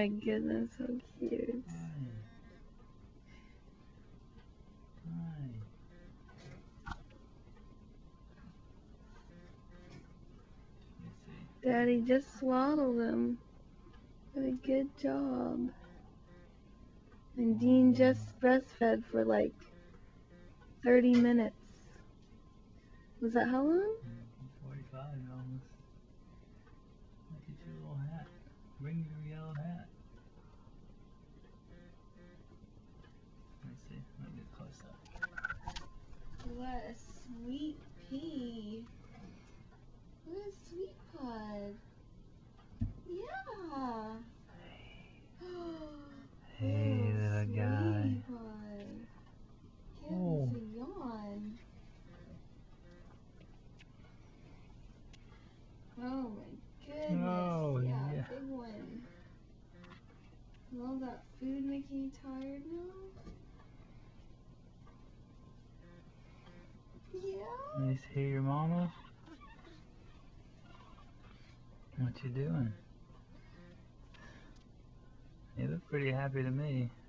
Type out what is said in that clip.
my goodness, so cute. Daddy just swaddled him. Did a good job. And Dean just breastfed for like 30 minutes. Was that how long? 45 almost. Look at your little hat. Bring your yellow hat. Let's see. Let me get close up. What a sweet pea. What a sweet pod. Yeah. Hey, little guy. Oh. Give us a yawn. Oh my goodness. Oh, yeah, big one. All that food making you tired now? Yeah. You see your mama? What you doing? You look pretty happy to me.